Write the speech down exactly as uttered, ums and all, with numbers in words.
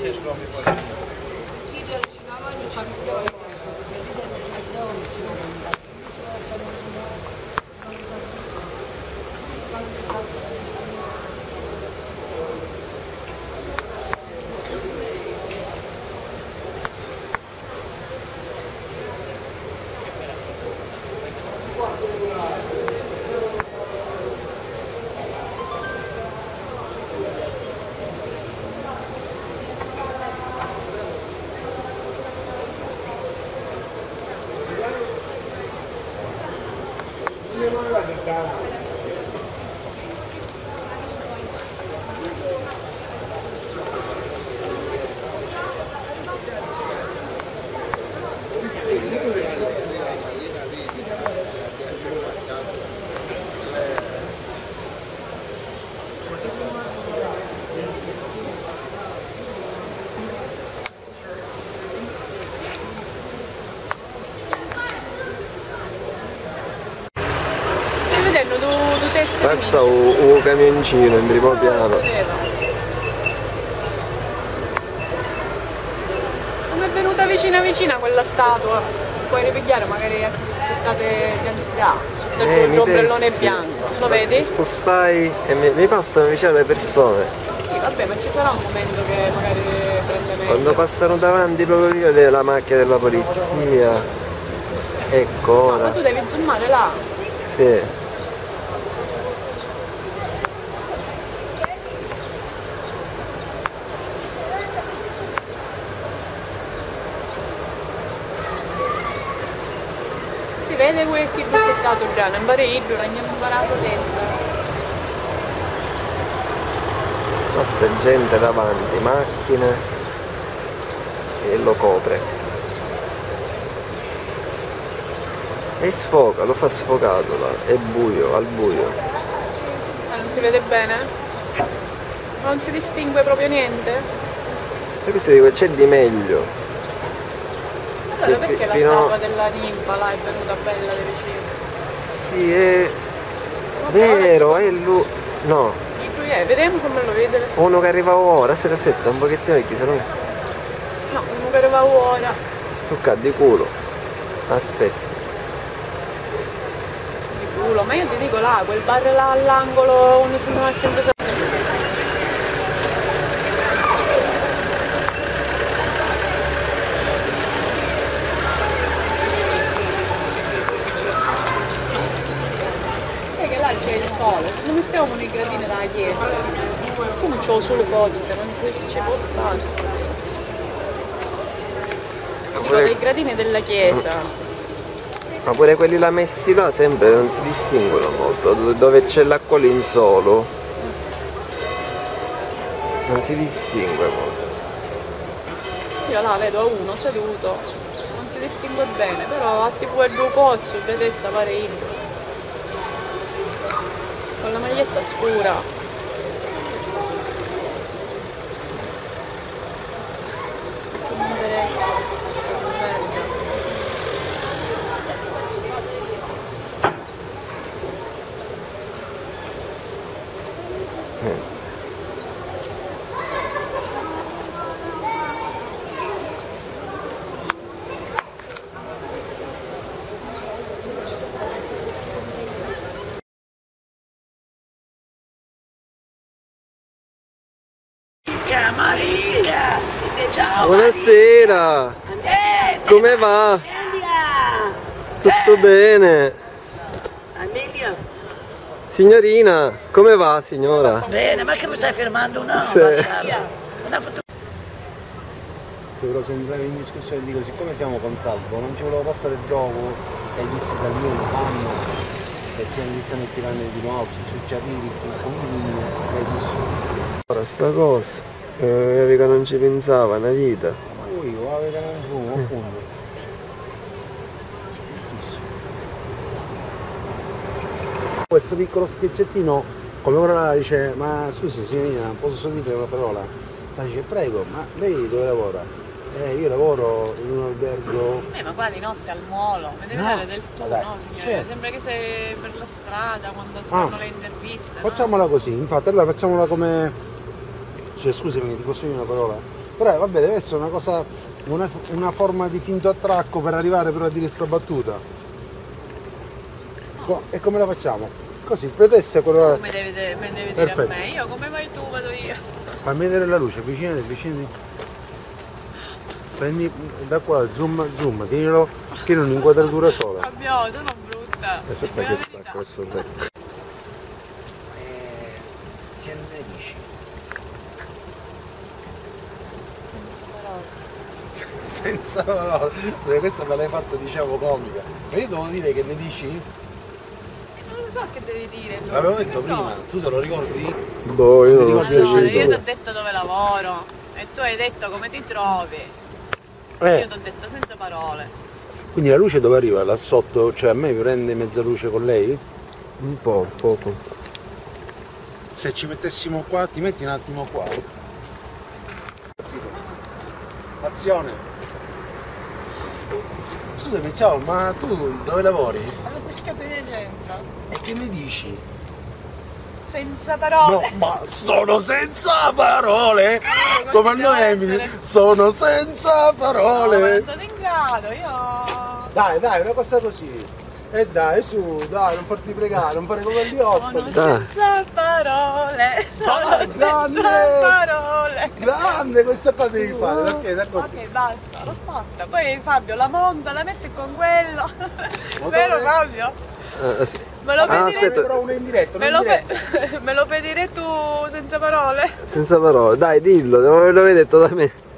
Passa un camioncino in primo piano. Non è venuta vicina vicina quella statua. Puoi ripigliare magari anche se state là, sotto eh, il ombrellone bianco. Lo vedi? Ti spostai e mi, mi passano vicino le persone. Sì, vabbè, ma ci sarà un momento che magari prende meglio. Quando passano davanti proprio io della macchina della polizia. Ecco ora. No, ma tu devi zoomare là. Sì. Vede quel che è settato già, non pare idro, non abbiamo imparato testa. Passa gente davanti, macchine e lo copre. E sfoca, lo fa sfocato là, è buio, al buio. Ma non si vede bene? Non si distingue proprio niente? E questo dico, c'è di meglio. Allora perché la statua della ninfa là è venuta bella da vicino? Sì, è vero, è lui. No. Chi lui è? Vediamo come lo vede. Uno che arriva ora, aspetta, aspetta un pochettino perché se no. No, uno che arriva ora. Stucca di culo. Aspetta. Di culo, ma io ti dico là, quel bar là all'angolo uno si muove sempre. C'è il sole, se non mettiamo nei gradini dalla chiesa, come c'ho solo foto, non ci può stare. Dico pure... dei gradini della chiesa. Ma pure quelli là messi là sempre non si distinguono molto, dove c'è l'acqua in solo non si distingue molto. Io là vedo a uno seduto, non si distingue bene, però a tipo il due pozzo, la testa pare indro. Con la maglietta scura. Non interessa, eh. Maria! Ciao! Buonasera! Eh, come va? Amelia! Tutto eh. bene? Amelia! Signorina, come va signora? Bene, ma che mi stai fermando una? Sì. Una foto. Però se entravi in discussione dico, siccome siamo con Salvo, non ci volevo passare gioco e dissi da lì lo fanno e ce ne stanno tirando di nuovo, ci arrivi, quindi hai visto. Ora sta cosa. Eh, che non ci pensava, una vita. Ma lui, guarda che non fumo, appunto. Questo piccolo sketchettino, come ora dice, ma scusi signorina, posso dire una parola? Ma dice, prego, ma lei dove lavora? Eh, io lavoro in un albergo. Eh, ma qua di notte al molo, mi devi No. dare del tu, Ma dai, no signore? certo. Sembra che sei per la strada quando si Ah. fanno le interviste. Facciamola così, infatti, allora facciamola come... Cioè, scusami, ti posso dire una parola? Però vabbè, deve essere una cosa, una, una forma di finto attracco per arrivare però a dire sta battuta. Co- e come la facciamo? Così, il pretesto è quello. Come devi, de- me devi dire Perfetto. a me? Io come vai tu, vado io. Fammi vedere la luce, avvicinati, avvicinati. Prendi da qua, zoom, zoom, tienilo, tieni un'inquadratura sola. Fabio, sono brutta. Aspetta È che la stacco verità. questo becco. Che ne dici? Senza parole. Questa me l'hai fatta diciamo comica. Ma io devo dire che ne dici? Non lo so che devi dire tu. L'avevo che detto so. prima, tu te lo ricordi? Boh, io non l'ho Ti ricordi- Allora, io ti sentito. ho detto dove lavoro e tu hai detto come ti trovi. Eh, Io ti ho detto senza parole. quindi la luce dove arriva? Là sotto? Cioè a me prende mezza luce con lei? Un po', poco. Se ci mettessimo qua, ti metti un attimo qua. Azione. Scusami, ciao, ma tu dove lavori? Allora cerca di centro. E che mi dici? Senza No, parole. ma sono senza parole! Eh, Come a così noi deve Emily, essere. sono senza No, ma parole! non sono in grado, io. Dai, dai, una cosa così. E dai, su, dai, non farti pregare, non fare come gli Sono otto. Dai. senza parole. Sono Dai, senza grande. parole. Grande, questa qua devi fare, ok, d'accordo. Ok, basta, l'ho fatta. Poi Fabio la monta, la mette con quello. Ma Vero dove- Fabio? Eh, sì. Me lo Ah, fai dire aspetta. Però uno in diretta, Me uno lo, in fe- diretta. me lo fai dire tu senza parole? Senza parole. Dai, dillo, l'avevi detto da me.